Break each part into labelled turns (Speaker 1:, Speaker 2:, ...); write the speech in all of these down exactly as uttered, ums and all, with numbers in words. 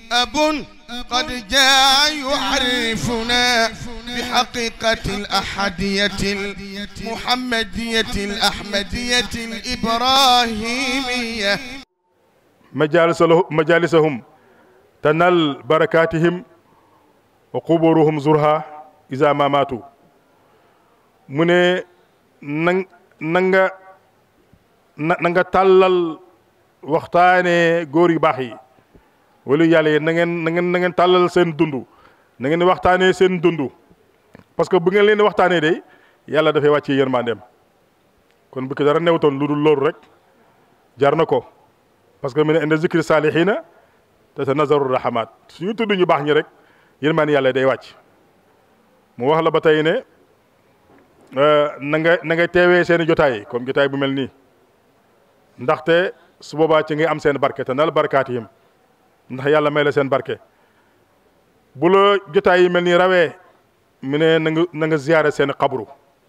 Speaker 1: أب قد جاء يعرفنا بحقيقة الأحدية المحمدية الأحمدية الإبراهيمية.
Speaker 2: مجالسهم تنال بركاتهم وقبورهم زرها إذا ما ماتوا. mu ne na na nga na na nga tàllal waxtaanee góor yu baax yi wala yàlla yi na ngeen na ngeen na ngeen tàllal seen dund na ngeen waxtaanee seen dund parce que bu ngeen leen waxtaanee de yàlla dafay wàccee yërmandeem kon bu ko dara newtoon lu dul loolu rek jar na ko parce que mu ne inda zikri saalihiina tatanazzalu rahmaat suñu tudd ñu baax ñi rek yërmande yàlla day wàcc. mu wax la ba tey ne na nga na nga teewee seen i jotaay comme jotaay bu mel nii ndaxte su boobaa ci ngay am seen barke te nal barkaatihim ndax yàlla may la seen barke. bu la jotaay yi mel nii rawee mu ne na nga na nga ziyaare seen xabru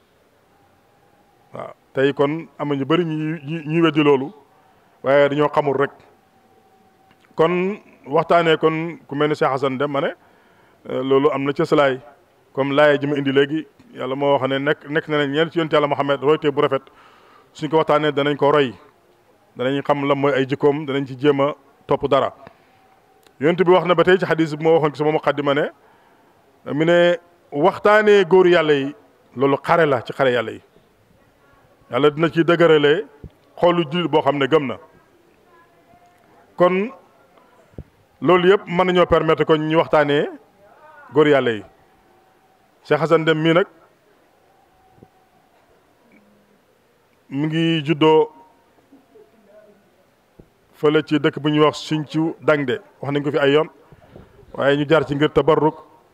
Speaker 2: waaw tey kon am na ñu bëri ñu ñu weddi loolu waaye dañoo xamul rek kon waxtaanee kon ku mel ni Cheikh Hassan Deme ma ne loolu am na ca salaay comme laaya ji ma indi léegi yàlla moo wax ne nekk nekk na ne ñeent ci yonent yàlla Muhammad roytee bu rafet suñ ko waxtaanee danañ ko roy danañ xam la mooy ay jikkoom danañ ci jéem a topp dara. yonent bi wax na ba tey ci xadis bi moo waxoon ci sama muqaddima ne mu ne waxtaanee góor yàlla yi loolu xare la ci xare yàlla yi yàlla dina ci dëgëralee xoolu jullit boo xam ne gëm na kon loolu yëpp mën nañoo permettre ko ñu waxtaanee góor yàlla yi. Cheikh Hassan Deme mii nag mu ngi juddoo fële ci dëkk bu ñuy wax Sinthiou Dangde wax nañ ko fi ay yoon waaye ñu jaar ci ngir tabarruk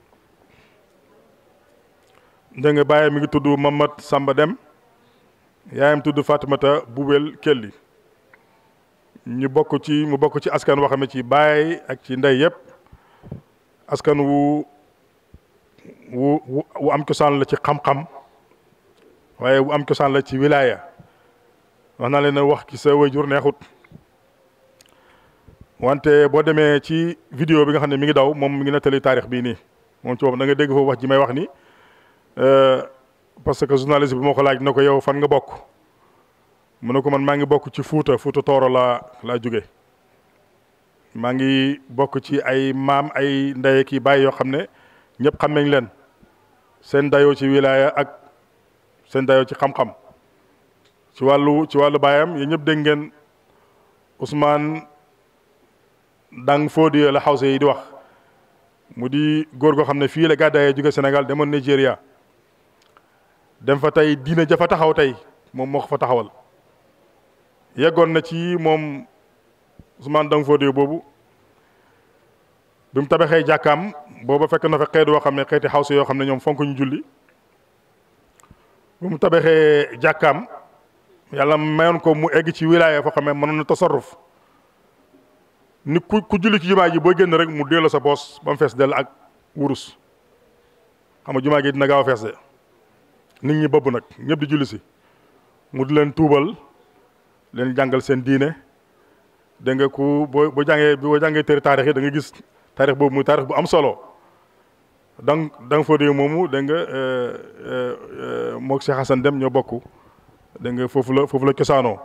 Speaker 2: dégg nga bàyyi mi ngi tudd Mamad Samba Deme yaayam tudd Fatimata Boubel Kelli ñu bokk ci mu bokk ci askan woo xam ne ci baay ak ci ndey yëpp askan wu wu wu am cosaan la ci xam-xam waaye wu am cosaan la ci wilaya wax naa leen wax ki sa wayjur neexut wante boo demee ci vidéo bi nga xam ne mi ngi daw moom mi ngi nettali taarix bii nii moom ci boobu da nga dégg foofu wax ji may wax ni parce que journaliste bi moo ko laaj na ko yow fan nga bokk mu ne ko man maa ngi bokk ci Fuuta Fuuta Tooro laa laa jóge maa ngi bokk ci ay maam ay ndey ki baay yoo xam ne ñëpp xam nañ leen seen dayoo ci wilaya ak seen dayoo ci xam-xam ci wàllu ci wàllu baayam yéen ñëpp dégg ngeen Ousmane Dang Fodio la xawse yi di wax mu di góor goo xam ne fii la gàddaayee jóge Sénégal demoon Nigeria dem fa tey diine ja fa taxaw tey moom moo ko fa taxawal yeggoon na ci moom Ousmane Dang Fodio boobu bi mu tabaxee jàkkaam booba fekk na fa xeet yoo xam ne xeeti xawse yoo xam ne ñoom fonk ñu julli bi mu tabaxee jàkkaam yàlla mayoon ko mu egg ci wilaya foo xam ne mënoon na tasarruf ni ku ku julli ci jumaa ji boo génn rek mu delloo sa poos ba mu fees dell ak wurus xam nga jumaa ji dina gaaw a fees de nit ñi bëbb nag ñëpp di julli si mu di leen tuubal leen jàngal seen diine dégg nga ku boo boo jàngee boo jàngee téere taarix yi da nga gis taarix boobu muy taarix bu am solo donc da nga foo dee moomu dégg nga moog Cheikh Hassan Deme ñoo bokk dégg nga foofu la foofu la cosaanoo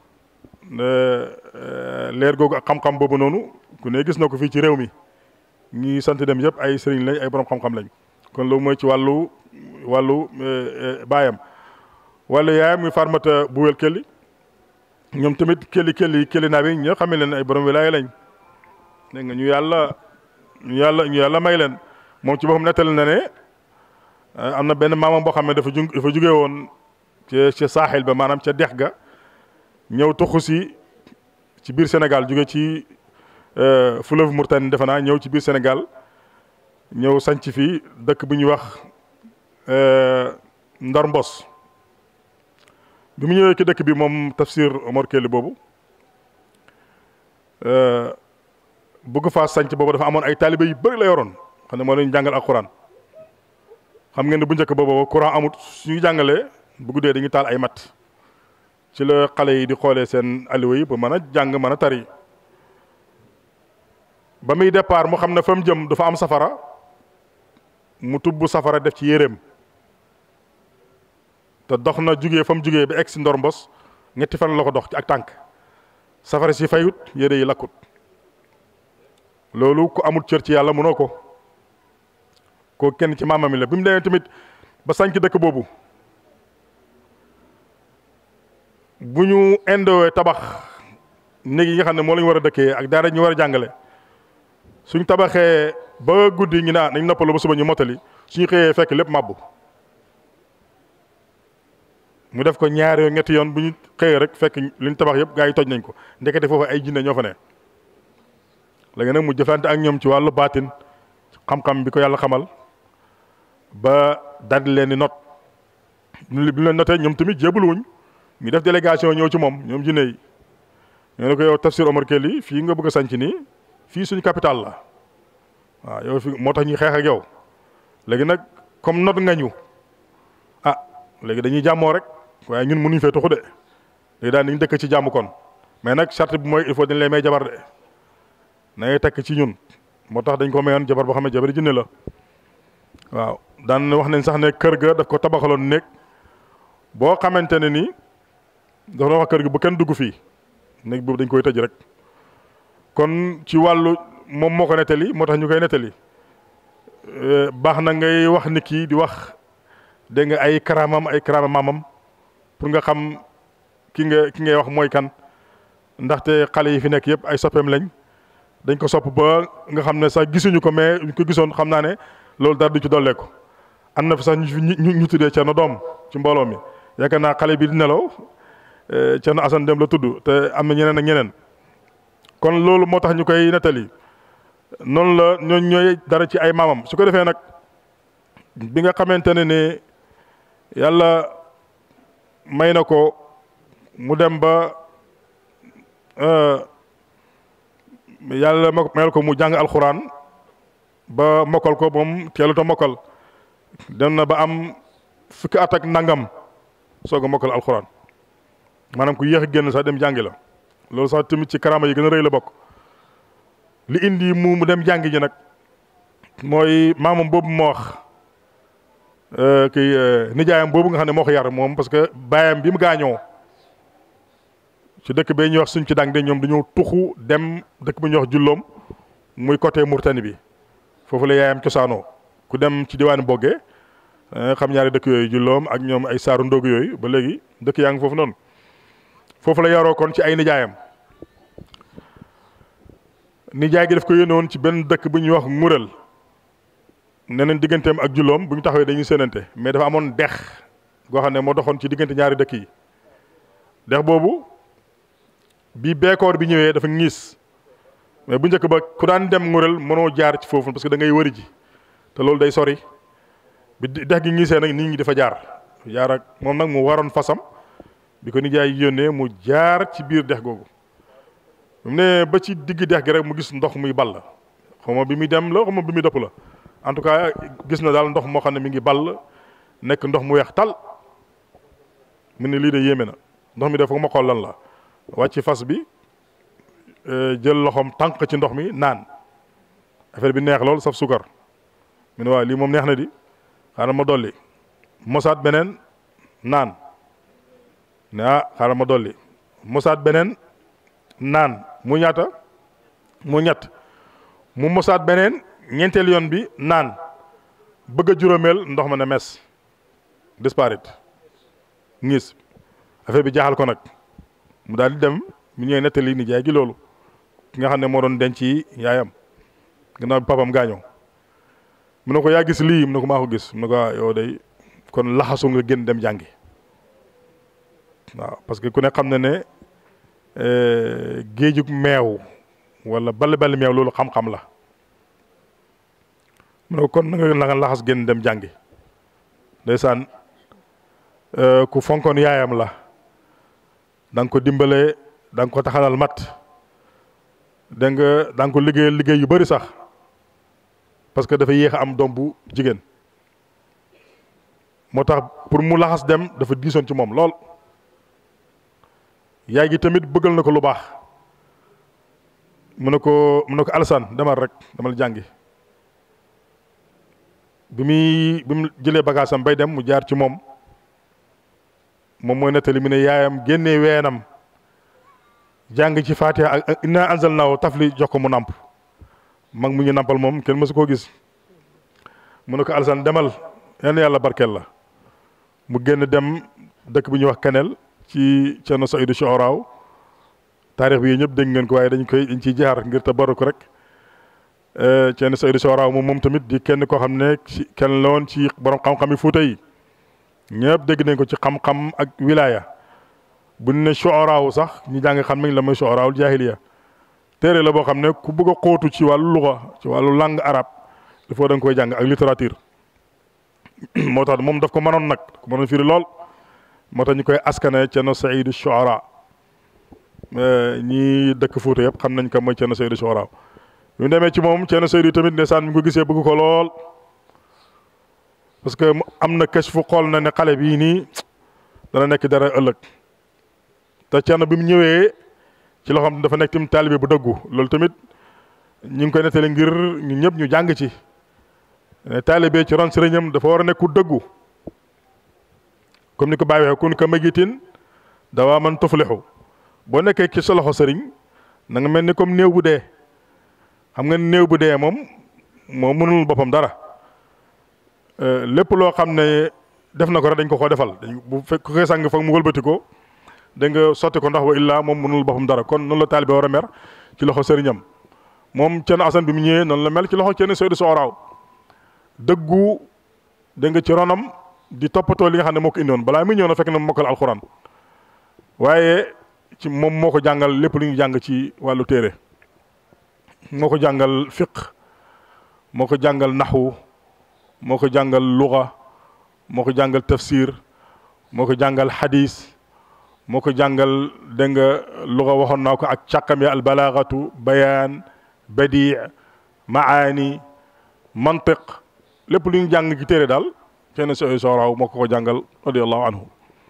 Speaker 2: leer googu ak xam-xam boobu noonu ku ne gis na ko fii ci réew mi ñi sant dem yëpp ay sëriñ lañ ay borom xam-xam lañ kon loolu mooy ci wàllu wàllu baayam wàllu yaayam muy Farmata Boubel Kelli ñoom tamit kelli kelli kelli naa bi ñoo xam ne leen ay borom wilaaya lañ dégg nga ñu yàlla ñu yàlla ñu yàlla may leen moom ci boppam nettali na ne am na benn maamam boo xam ne dafa ju dafa jugee woon ca ca saaxil ba maanaam ca dex ga ñëw tuxu si ci biir Sénégal jóge ci fleuve Mauritanie defe naa ñëw ci biir Sénégal ñëw sanc fii dëkk bu ñuy wax Ndar Mbos bi mu ñëwee ci dëkk bi moom Tafsir Omar Kelli boobu bëgg faa sanc boobu dafa amoon ay taalibe yu bëri la yoroon xam ne moo leen jàngal ak Quran xam ngeen ne bu njëkk boobu Quran amut suñuy jàngalee bu guddee dañuy taal ay mat ci la xale yi di xoolee seen alluwa yi ba mën a jàng mën a tari ba muy départ mu xam ne fa mu jëm dafa am safara mu tubb safara def ci yéreem te dox na jugee fa mu jugee ba egg si Ndor Mbos ñetti fan la ko dox ci ak tànk safara si fayut yére yi lakkut loolu ku amul cër ci yàlla mënoo ko ko kenn ci maamam mi la bi mu demee tamit ba sànc dëkk boobu bu ñu indowee tabax néeg yi nga xam ne moo la ñu war a dëkkee ak daara ñu war a jàngale suñ tabaxee ba guddi ñu naan nañ noppalu ba suba ñu mottali suñu xëyee fekk lépp màbbu mu def ko ñaari yoon ñetti yoon bu ñu xëyee rek fekk li ñu tabax yëpp gaa yi toj nañ ko ndekete foofu ay jinne ñoo fa ne léegi nag mu jëflante ak ñoom ci wàllu baatin xam-xam bi ko yàlla xamal ba daldi leen di not bi ñu leen notee ñoom tamit jébbaluwuñ ñu def délégation ñëw ci moom ñoom jinne yi ñoo ne ko yow Tafsir Omar Kelly fii nga bëgg a sanc nii fii suñu capital la waaw yow fi moo tax ñuy xeex ak yow léegi nag comme not nga ñu ah léegi dañuy jàmmoo rek waaye ñun mënuñ fee tuxu de léegi daal nañ dëkk ci jàmm kon mais nag charte bi mooy il faut dañ lay may jabar de nay tekk ci ñun moo tax dañ ko mayoon jabar boo xam ne jabar jinne la waaw daan wax nañ sax ne kër ga daf ko tabaxaloon néeg boo xamante ne ni dafa wax kër gi bu kenn dugg fii néeg boobu dañ koy tëj rek kon ci wàllu moom moo ko nettali moo tax ñu koy nettali baax na ngay wax nit ki di wax dégg nga ay karaamam ay karaama maamam pour nga xam ki nga ki ngay wax mooy kan ndaxte xale yi fi nekk yëpp ay soppeem lañ dañ ko sopp ba nga xam ne sax gisuñu ko mais ñu ko gisoon xam naa ne loolu dara du ci dollee ko am na fi sax ñu ñu tuddee Thierno Doom ci mbooloo mi yaakaar naa xale bi di nelaw Thierno Assane Dem la tudd te am na ñeneen ak ñeneen kon loolu moo tax ñu koy nettali noonu la ñooñ ñooy dara ci ay maamam su ko defee nag bi nga xamante ne ne yàlla may na ko mu dem ba yàlla mayal ko mu jàng alxuraan ba mokkal ko moom teelut a mokkal dem na ba am fukki at ak nangam soog a mokkal alxuraan maanaam ku yéex a génn sax dem jàngi la loolu sax tamit ci karaama yi gën a rëy la bokk li indi mu mu dem jàngi ji nag mooy maamam boobu moo wax kii nijaayam boobu nga xam ne moo ko yar moom parce que baayam bi mu gaañoo ci dëkk bee ñuy wax suñ ci dang de ñoom dañoo tuxu dem dëkk bi ñuy wax julloom muy côté Mourtani bi foofu la yaayam cosaanoo ku dem ci diwaanu Boggee xam ñaari dëkk yooyu julloom ak ñoom ay saaru ndóog yooyu ba léegi dëkk yaa ngi foofu noonu foofu la yaroo kon ci ay nijaayam nijaay gi daf ko yónnee woon ci benn dëkk bu ñuy wax Ngurel nee nañ digganteem ak julloom bu ñu taxawee dañuy séenante mais dafa amoon dex goo xam ne moo doxoon ci diggante ñaari dëkk yi dex boobu bi beekoor bi ñëwee dafa ñiis mais bu njëkk ba ku daan dem Ngurel mënoo jaar ci foofu parce que da ngay wëri ji te loolu day sori bi dex gi ñiisee nag nit ñi dafa jaar jaar ak moom nag mu waroon fasam bi ko nijaay yónnee mu jaar ci biir dex googu mu ne ba ci digg dex gi rek mu gis ndox muy ball xaw ma bi muy dem la xaw ma bi muy dëpp la en tout cas gis na daal ndox moo xam ne mi ngi ball nekk ndox mu weex tal mu ne lii de yéeme na ndox mi def ko ma xool lan la wàcc fas bi jël loxoom tànk ci ndox mi naan affaire bi neex lool saf sukar mu ne waaw lii moom neex na di xaaral ma dolli mosaat beneen naan ne ah xaaral ma dolli mosaat beneen naan mu ñaata mu ñett mu mosaat beneen ñeenteel yoon bi naan bëgg a juróomeel ndox ma ne mes disparaître ngis affaire bi jaaxal ko nag mu daal di dem mu ñëwee nettali nijaay gi loolu ki nga xam ne moo doon denc yaayam gannaaw bi papam gaañoo mu ne ko yaa gis lii mu ne ko maa ko gis mu ne ko ah yow day kon laxasu nga génn dem jàngi waaw parce que ku ne xam na ne géejug meew wala bali bali meew loolu xam-xam la mu ne ko kon na nga la nga laxas génn dem jàngi ndeysaan ku fonkoon yaayam la da nga ko dimbalee da nga ko taxalal mat dégg nga da nga ko liggéeyal liggéey yu bëri sax parce que dafa yéex a am doom bu jigéen moo tax pour mu laxas dem dafa diisoon ci moom lool yaay gi tamit bëggal na ko lu baax mu ne ko mu ne ko Alassane demal rek demal jàngi bi muy bi mu jëlee bagage am bay dem mu jaar ci moom moom mooy nettali mu ne yaayam génnee weenam jàng ci Fatiha ak inna anzalnaahu tafli jox ko mu nàmp mag mu ñu nàmpal moom kenn mësu koo gis mu ne ko Alassane demal yal na yàlla barkeel la mu génn dem dëkk bi ñuy wax Kanel ci Cerno Saydu Sooraaw taarix bi yéen ñëpp dégg ngeen ko waaye dañ koy dañ ciy jaar ngir tabaruk rek Cerno Saydu Sooraaw moom moom tamit di kenn koo xam ne ci kenn la woon ci borom xam-xam yi Fuuta yi ñëpp dégg nañ ko ci xam-xam ak wilaya bu ne Sooraaw sax ñu jàng xam nañ la mooy Sooraawul jaahiliya téere la boo xam ne ku bëgg a xóotu ci wàllu luga ci wàllu langue arabe il faut da nga koy jàng ak littérature moo tax moom daf ko mënoon nag ko mënoon firi lool moo tax ñu koy askane Cerno Saydu Sooraaw ñii dëkk Fuuta yëpp xam nañ ko mooy Cerno Saydu Sooraaw bi mu demee ci moom Cerno Saydu tamit ndeysaan mi ngi ko gisee bëgg ko lool parce que am na kës fu xool na ne xale bii nii dana nekk dara ëllëg te Cerno bi mu ñëwee ci loo xam ne dafa nekk tamit taalibe bu dëggu loolu tamit ñu ngi koy nettali ngir ñu ñëpp ñu jàng ci taalibe ci ron sëriñam dafa war a nekk ku dëggu comme ni ko bàyyi waxee kun ka magitin dawaa man tuflixu boo nekkee ci sa loxo sëriñ na nga mel ni comme néew bu dee xam nga néew bu dee moom moo mënul boppam dara lépp loo xam ne def na ko rek dañ ko ko defal dañ bu fekk koy sang foog mu wëlbati ko da nga sotti ko ndox wa illaa moom mënul boppam dara kon noonu la taalibe war a mer ci loxo sëriñam moom Cerno Asan bi mu ñëwee noonu la mel ci loxo Cerno Saydu Sooraaw dëggu da nga ci ronam di toppatoo li nga xam ne moo ko indiwoon balaa muy ñëw na fekk na mokkal alxuraan waaye ci moom moo ko jàngal lépp lu ñu jàng ci wàllu téere moo ko jàngal fiq moo ko jàngal naxwu moo ko jàngal luga moo ko jàngal tafsir moo ko jàngal xadis moo ko jàngal dégg nga luga waxoon naa ko ak càkkam ya albalaagatu bayaan badi maani mantiq lépp lu ñu jàng ci téere daal Cerno Saydu Sooraaw moo ko ko jàngal radiallahu anhu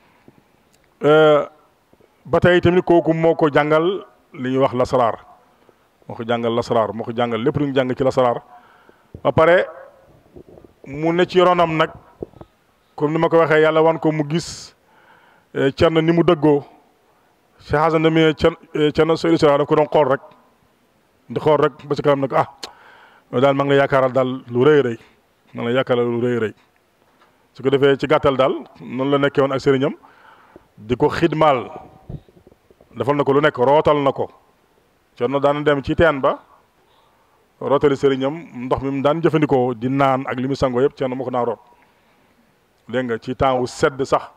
Speaker 2: ba tey tamit kooku moo ko jàngal li ñuy wax lasaraar moo ko jàngal lasaraar moo ko jàngal lépp lu ñu jàng ci lasaraar ba pare mu ne ci ronam nag comme ni ma ko waxee yàlla wan ko mu gis Cerno ni mu dëggoo Cheikh Hasan na mi Cerno Saydu Sooraaw daf ko doon xool rek di xool rek ba ci kanam nag ah daal maa ngi lay yaakaaral daal lu rëy rëy maa ngi lay yaakaaral lu rëy rëy su ko defee ci gàttal daal noonu la nekkee woon ak sëriñam di ko xidmaal defal na ko lu nekk rootal na ko Cerno daan dem ci teen ba rootali sëriñam ndox mi mu daan jëfandikoo di naan ak li mu sangoo yëpp Cerno moo ko daan root dégg nga ci temps wu sedd sax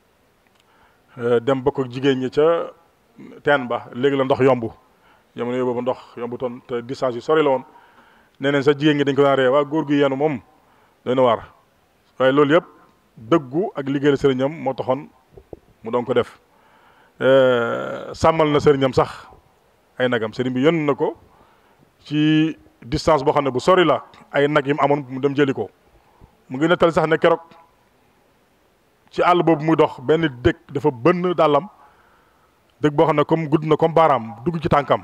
Speaker 2: dem bokk ak jigéen ñi ca teen ba léegi la ndox yomb jamono yooyu boobu ndox yombu toon te distance yu sori la woon nee neen sax jigéen ñi dañ ko daan ree waa góor gi yenu moom dana waar waaye loolu yëpp dëggu ak liggéeyal sëriñam moo taxoon mu doon ko def sàmmal na sëriñam sax ay nagam sëriñ bi yónn na ko ci distance boo xam ne bu sori la ay nag yi mu amoon mu dem jëli ko mu ngi nettali sax ne keroog ci àll boobu muy dox benn dëkk dafa bënn dàllam dëkk boo xam ne comme gudd na comme baaraam dugg ci tànkam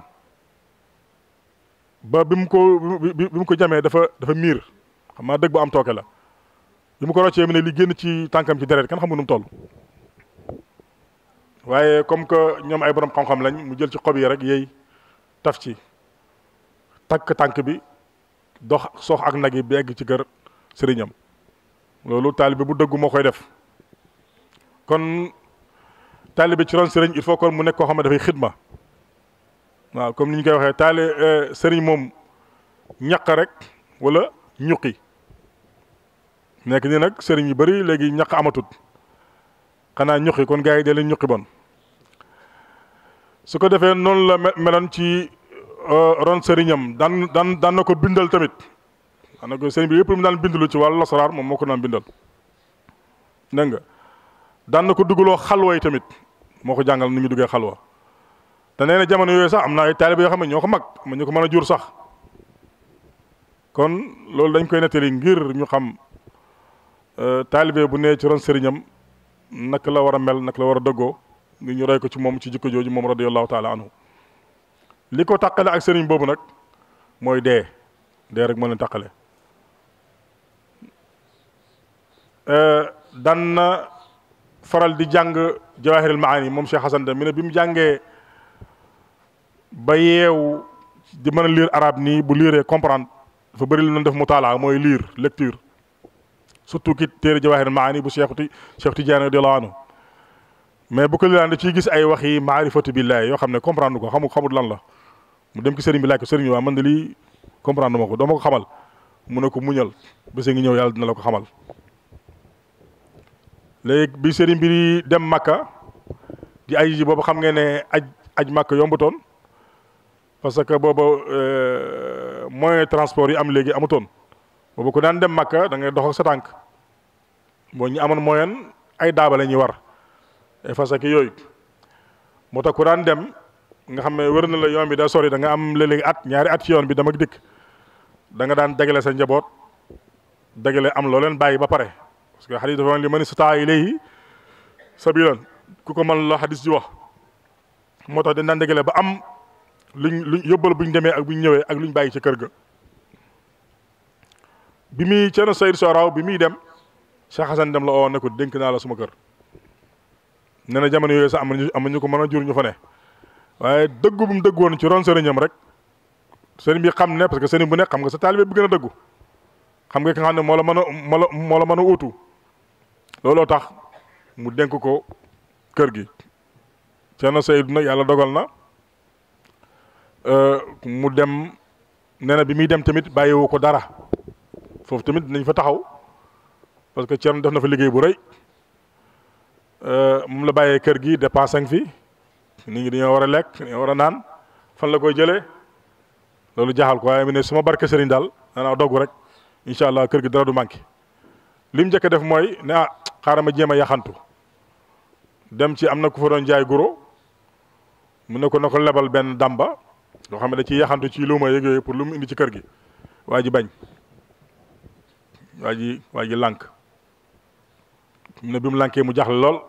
Speaker 2: ba bi mu ko bi mu ko jamee dafa dafa miir xam naa dëkk bu am tooke la bi mu ko roccee mu ne li génn ci tànkam ci deret kenn xamul nu mu toll waaye comme que ñoom ay borom xam-xam lañ mu jël ci xob yi rek yéy taf ci takk tànk bi dox sox ak nag yi bi egg ci kër sëriñam loolu taalibe bu dëggu moo koy def kon taalibe ci ron sëriñ il faut que mu nekk koo xam ne dafay xidma waaw comme ni ñu koy waxee taali sëriñ moom ñaq rek wala ñuqi nekk nii nag sëriñ yu bëri léegi ñaq amatut xanaa ñuqi kon gars yi dee leen ñuqi bon su ko defee noonu la meloon ci ron sëriñam daan daan daan na ko bindal tamit daan na ko sëriñ bi yëpp lu mu daan bindalu ci wàllu lasaraar moom moo ko daan bindal dégg nga daan na ko dugaloo xalwa yi tamit moo ko jàngal ni muy duggee xalwa te nee na jamono yooyu sax am na ay taalibe yoo xam ne ñoo ko mag am ñu ko mën a jur sax kon loolu dañ koy nettali ngir ñu xam taalibe bu nee ci ron sëriñam naka la war a mel naka la war a dëggoo ngir ñu roy ko ci moom ci jikko jooju moom radiyallahu taala anhu li ko taqale ak sëriñ boobu nag mooy dee dee rek moo leen taqale. daan na faral di jàng Jawahirul Maani moom Cheikh Hassan Deme mi ne bi mu jàngee ba yeewu di mën a lire arabe nii bu liiree comprendre dafa bëri lu doon def mutaalaa mooy lire lecture surtout ki téere Jawahirul Maani bu Cheikh ti Cheikh Tidiane radiyallahu anhu mais bu ko liiraan da ciy gis ay wax yi maarifatu billahi yoo xam ne comprendre ko xamu xamul lan la mu dem ki sëriñ bi laaj ko sëriñ bi waa man de lii comprendre ma ko doo ma ko xamal mu ne ko muñal bés ngi ñëw yàlla dina la ko xamal. léegi bi sëriñ bi dem Makka di ay ji boobu xam ngeen ne aj aj Makka yombutoon parce que booba moyen transport yi am léegi amutoon boobu ku daan dem Makka da ngay dox ak sa tànk boo ñu amoon moyen ay daaba la ñuy war ay fas ak yooyu moo tax ku daan dem nga xam ne wër na la yoon bi da sori da nga am léeg-léegi at ñaari at ci yoon bi dama dikk da nga daan dagale sa njaboot dagale am loo leen bàyyi ba pare. parce que xadis dafa li man istataa ilayhi sabilan ku ko mën la xadis ji wax moo tax dañ daan dégale ba am luñ luñ yóbbal buñ demee ak buñ ñëwee ak luñ bàyyi ci kër ga. bi muy Ceerno Seydou Soraw bi muy dem Cheikh Hassan Deme la oo ne ko dénk naa la suma kër nee na jamono yooyu sax am nañu am nañu ko mën a jur ñu fa ne waaye dëggu bu mu dëgg woon ci ron sëriñam rek sëriñ bi xam ne parce que sëriñ bu nekk xam nga sa taalibe bi gën a dëggu xam nga ki nga xam ne moo la mën a moo la moo la mën a uutu looloo tax mu dénk ko kër gi. Ceerno Seydou nag yàlla dogal na mu dem nee na bi muy dem tamit bàyyiwu ko dara foofu tamit dinañ fa taxaw parce que Ceerno def na fa liggéey bu rëy moom la bàyyee kër gi dépense fi nit ñi dañoo war a lekk dañoo war a naan fan la koy jëlee loolu jaaxal ko waaye mu ne suma barke sëriñ daal danaa dogg rek incha allah kër gi dara du manqué li mu njëkk a def mooy ne ah xaaral ma jéem a yaxantu dem ci am na ku fa doon jaay guro mu ne ko na ko lebal benn damba loo xam ne da ciy yaxantu ci luuma yeeg yooyu pour lu mu indi ci kër gi waa ji bañ waa ji waa ji lànk mu ne bi mu lànkee mu jaxle lool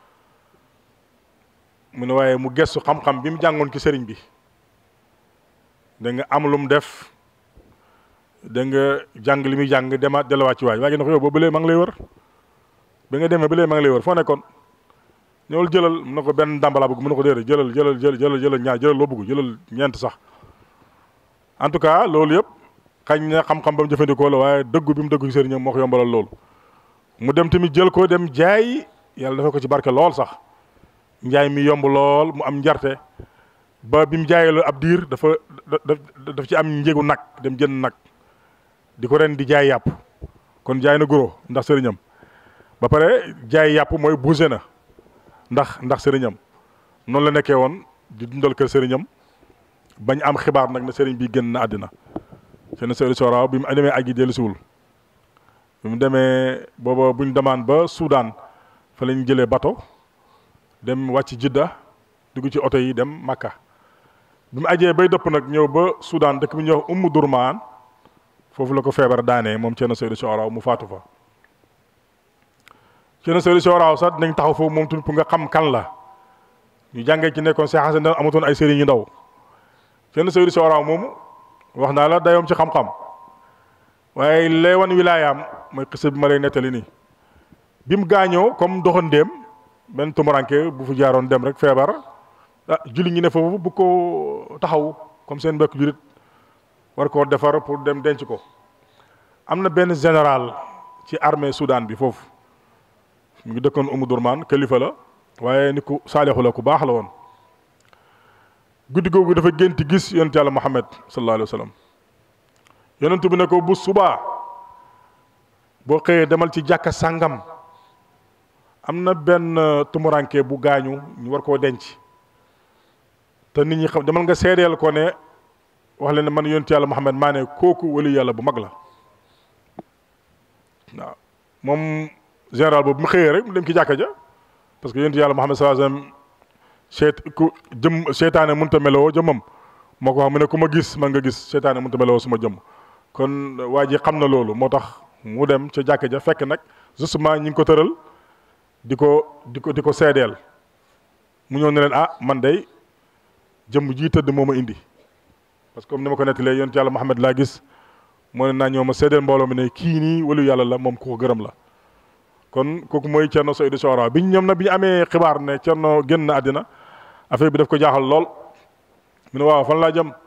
Speaker 2: mu ne waaye mu gestu xam-xam bi mu jàngoon ci sëriñ bi da nga am lu mu def da nga jàng li muy jàng demaat delluwaat ci waay waa ji na ko yow boobu ba léegi ma ngi lay wër bi nga demee ba léegi ma ngi lay wër foo nekkoon ñëwul jëlal mu ne ko benn dàmbala bëgg mu ne ko déedéet jëlal jëlal jël jëlal jëlal ñaar jëlal loo bëgg jëlal ñeent sax en tout cas loolu yëpp xañ na xam-xam ba mu jëfandikoo la waaye dëggu bi mu dëggu ci sëriñam moo ko yombalal loolu mu dem tamit jël ko dem jaay yàlla dafa ko ci barke lool sax njaay mi yomb lool mu am njarte ba bi mu jaayee ab diir dafa daf ci am njéegu nag dem jënd nag di ko ren di jaay yàpp kon jaay na goro ndax sëriñam ba pare jaay yàpp mooy bougé na ndax ndax sëriñam noonu la nekkee woon di dundal kër sëriñam bañ am xibaar nag ne sëriñ bi génn na àddina seen Seydou Soraw bi mu demee aji dellu siwul bi mu demee booba buñ demaan ba Soudan fa lañ jëlee bato dem wàcc Jidda dugg ci oto yi dem Makka bi mu ajee bay dëpp nag ñëw ba Soudan dëkk bi ñuy wax Ummu Durmaan foofu la ko feebar daanee moom Ceerno Seydou Soraw mu faatu fa. Ceerno Seydou Soraw sax dinañ taxaw foofu moom tamit pour nga xam kan la ñu jàngee ci nekkoon Cheikh Hassan Deme amatoon ay sëriñ yu ndaw Ceerno Seydou Soraw moomu wax naa la dayoom ci xam-xam waaye lay wan wilaayaam mooy xisa bi ma lay nettali nii bi mu gaañoo comme doxandéem benn tumuranke bu fu jaaroon dem rek feebar ah julli ñi ne foofu bu ko taxaw comme seen mbokk jurit war koo defar pour dem denc ko am na benn général ci armée Soudan bi foofu mu ngi dëkkoon Umu Durmaan kilifa la waaye ni ku saalixu la ku baax la woon guddi googu dafa génti gis yonent yàlla Muhammad sallallahu alayhi wa sallam yonent bi ne ko bu subaa boo xëyee demal ci jàkka sàngam am na benn tumuranke bu gaañu ñu war koo denc te nit ñi xam demal nga seedeel ko ne wax leen ne man yonent yàlla Muhammad maa ne kooku wali yàlla bu mag la waaw moom général boobu mu xëyee rek mu dem ci jàkka ja parce que yonent yàlla Muhammad sallallahu alayhi wa sallam seet ku jëm seetaane mënut a meloo jëmmam moo ko wax mu ne ku ma gis man nga gis seetaane mënut a meloo suma jëmm kon waa ji xam na loolu moo tax mu dem ca jàkka ja fekk nag justement ñi ngi ko tëral di ko di ko di ko seedeel mu ñëw ne leen ah man day jëmm ji tëdd moo ma indi parce que comme ni ma ko nettalee yonent yàlla Muhammad laa gis moo ne naa ñëw ma seedeel mbooloo mi ne kii nii walu yàlla la moom ku ko gërëm la kon kooku mooy Thierno Seydou Sohra biñ ñoom nag bi ñu amee xibaar ne Thierno génn na àddina affaire bi daf ko jaaxal lool mu ne waaw fan laa jëm